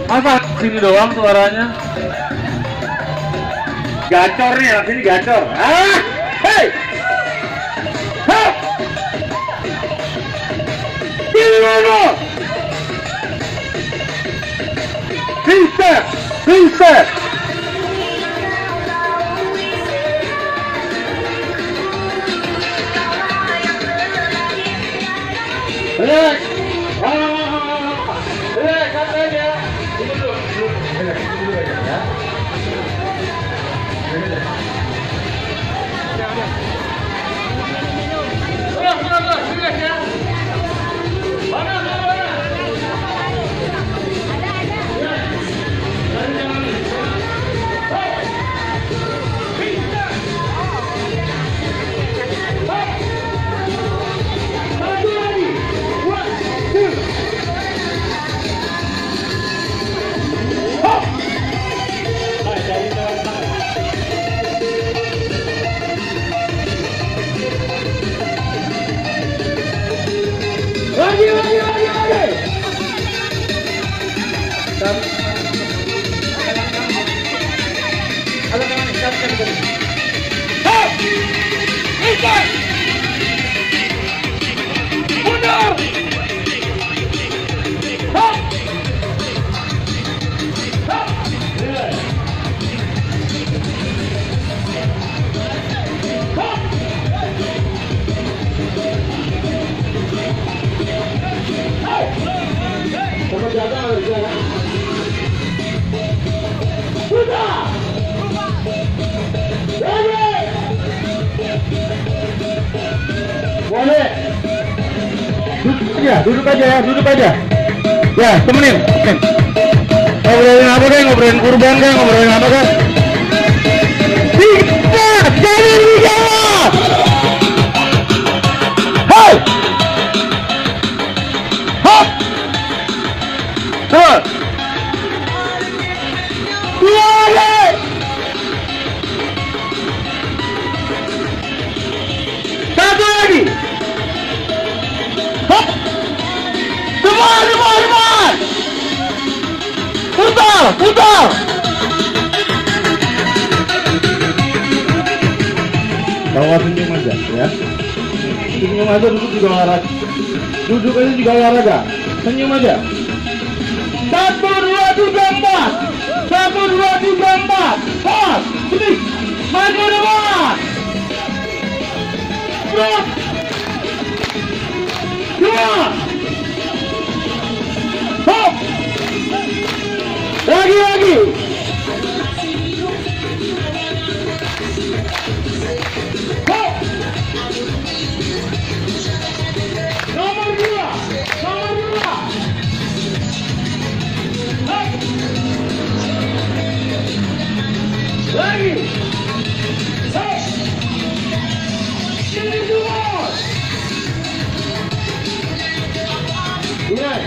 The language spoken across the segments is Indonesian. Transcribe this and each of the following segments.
Apa? Sini doang suaranya. Gacor nih, sini gacor. Ah, hey, hop, gimana? Reset, reset. Relax. Relax, santai aja. Duduk aja ya. Relax ya. Mana? Lagi. Hop! Ikat! Mundur! Hop! Hop! Hop! Coba jaga ya. Sudah. Boleh. Duduk aja. Ya, temenin. Ngobrolin apa kan? Ngobrolin kurban kan? Ngobrolin apa kan? Tiga, jangan lihat. Hai. Hop. Terus. Boleh. Satu lagi. Hop. Depan. Putar. Bawa senyum aja ya. Senyum aja, duduk juga olahraga. Duduk aja juga olahraga. Senyum aja. 1, 2, 3, 4. 1, 2, 3, 4. Pas. Sini. Maju depan. Stop. 2. Hop. Lagi. Hop. Nomor 2. Hop. Lagi. Hop. Sini dua. Dua.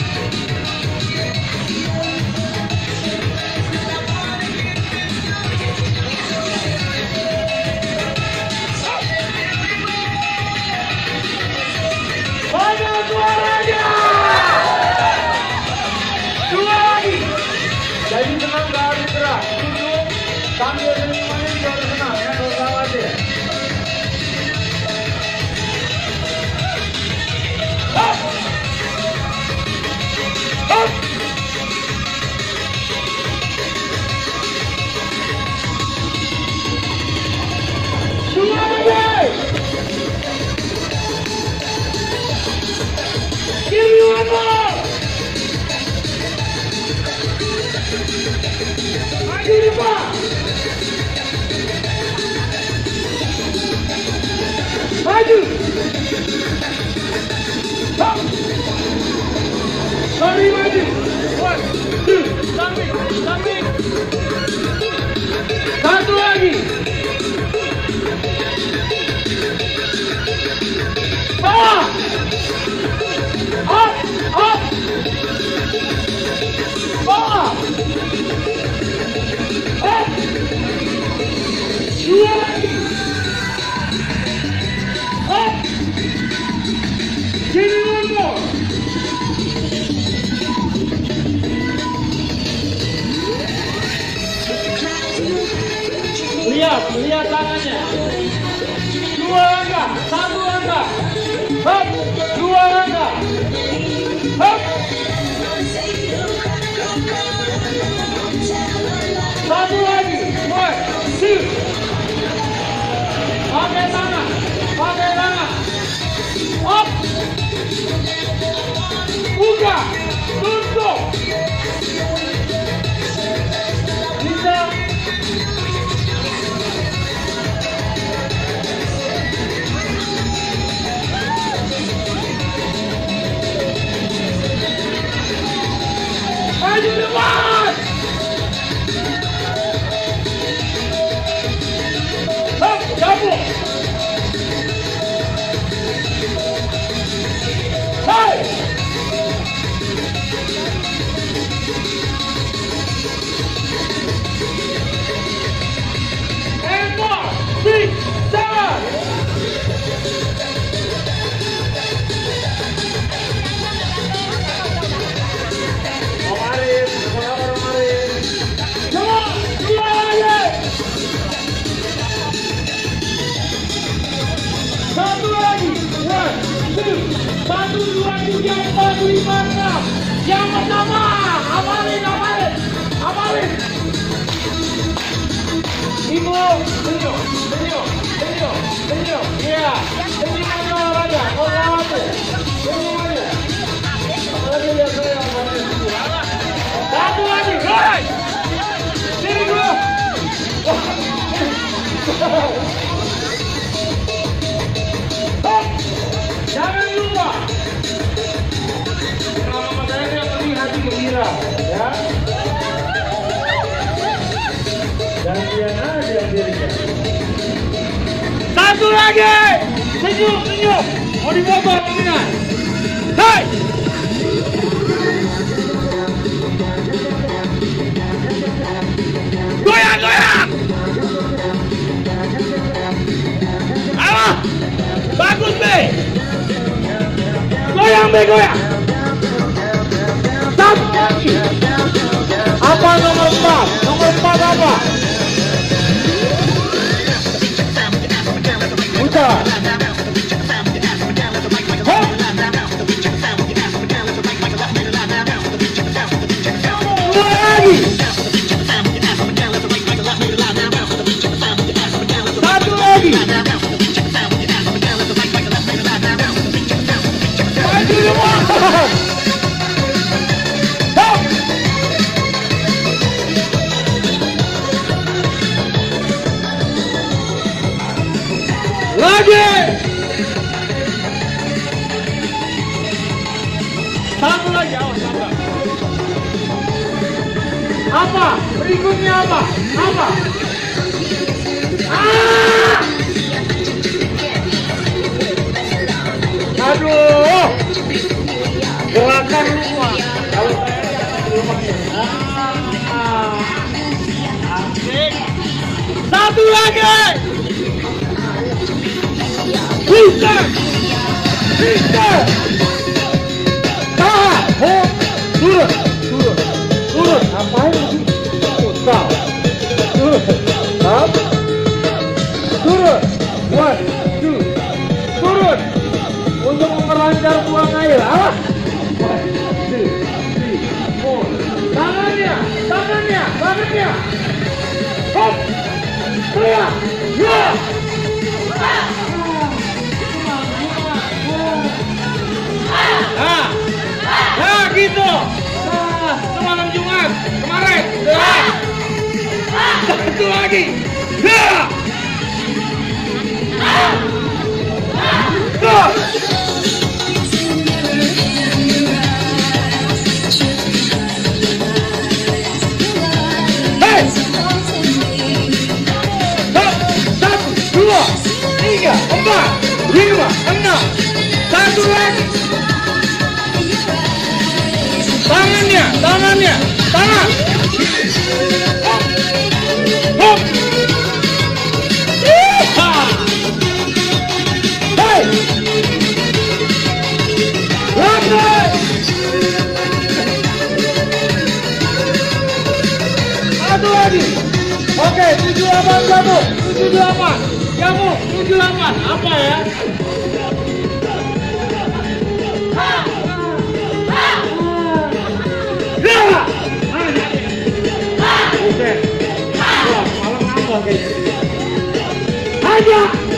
Jadi senang gak harus gerak, duduk sambil senyumannya juga harus senang ya, gak usah khawatir. Hop! Hop! Dua lagi! Kiri mana? Maju depan. Maju. Hop. Lari maju. 1, 2, samping. Satu lagi. Bawah. Up. Bawah. Up. 2 lagi. Up. Give me one more. Siap, lihat tangannya. 2 langkah, 1 langkah. Hop, 2 langkah. Hop. 1 lagi. 1, 2. Pakai tangan. Pakai tangan. Hop. Buka. Tutup. Bisa. Maju depan. Hop, gabung. Hai. And 4, 6, 7. Satu lagi. 1, 2, 1, 2, 3, 4, 5, 6. Yang pertama, hafalin. Ibu, senyum. Iya, senyum aja olahraga. Senyum aja. Apalagi lihat saya hafalin. Satu lagi, guys. Sini dulu. Jangan lupa. Nama saya yang penting hati gembira, ya. Gantian aja dirinya. Satu lagi. Senyum. Mau dibawa pembinaan. Hai. Goyang. Ayo. Bagus, Be. Goyang. Satu lagi. Apa nomor 4? Nomor 4 apa? Putar. Hop. Dua lagi. Satu lagi. Maju depan. Hop. Lagi. Satu lagi, awas. Apa? Berikutnya apa? Aduh. Gerakan rumah. Kalau saya lihat di rumahnya. Asik. Satu lagi. Bisa. Tahan. Turun. Ngapain lagi? Putar. Turun. Turun. 1, 2. Turun. Untuk memperlancar buang air. Awas. 1, 2, 3, 4. Tangannya. Hop. Teriak. Ya. Nah, gitu. Semalam Jumat kemarin. Satu lagi. Hey. 1, 2, 3, 4, 5, 6. Satu lagi. Tangan. Hop. Hey. Satu lagi. Oke, 7, 8, 1. 78 apa ya? Buset. Wah, malam nambah kayaknya. Aja.